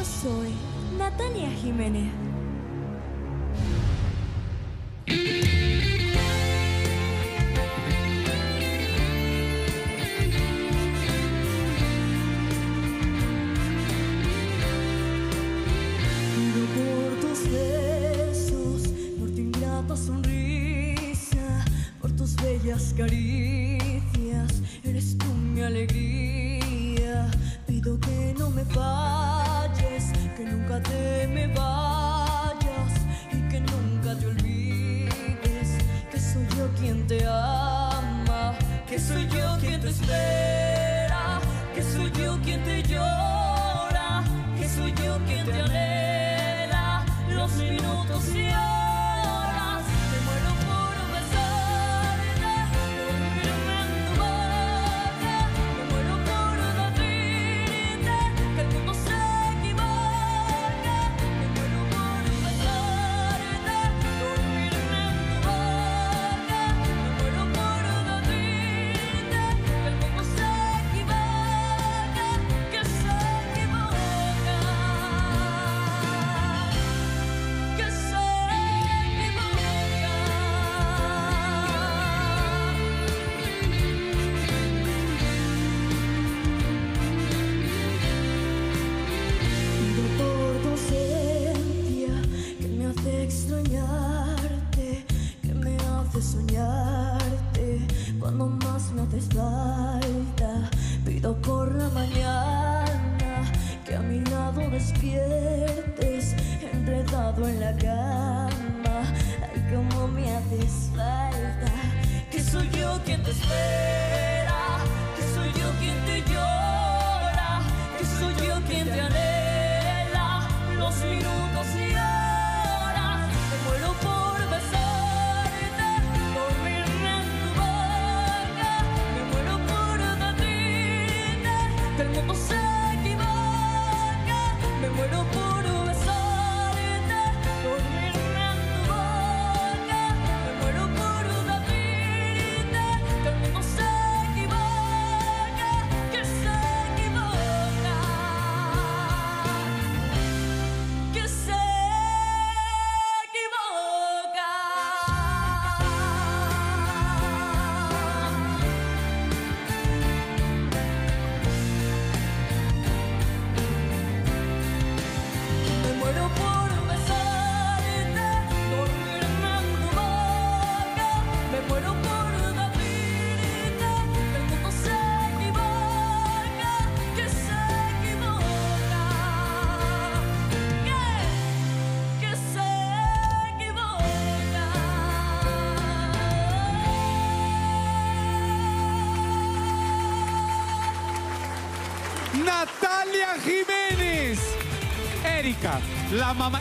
Yo soy Natalia Jiménez. Pido por tus besos, por tu ingrata sonrisa, por tus bellas caricias, eres tú mi alegría. Pido que no me falles, que nunca te me vayas y que nunca te olvides que soy yo quien te ama, que soy yo quien te espera, que soy yo quien te llora, que soy yo quien te anhela los minutos y horas. Me muero por besarte, dormirme en tu boca. Me muero por decirte que el mundo se equivoca. Me muero por besarte, dormirme en tu boca. Me muero por decirte que el mundo se equivoca, que se equivoca, que se equivoca. Pido por tu ausencia que me hace extrañarte, que me hace soñarte cuando más me haces falta. Pido por la mañana que a mi lado despiertes, enredado en la cama. Ay, cómo me haces falta. Que soy yo quien te espera, que soy yo quien te llora, que soy yo quien te anhela los minutos y horas. Me muero por besarte, dormirme en tu boca. Me muero por decirte que el mundo se equivoca. Me muero por besarte, dormirme en tu boca. Me muero por decirte que el mundo se equivoca, que se equivoca, que se equivoca. Me muero por besarte, dormirme en tu boca. Me muero por decirte que el mundo se equivoca, que se equivoca, que se equivoca. Natalia Jiménez. Erika, la mamá.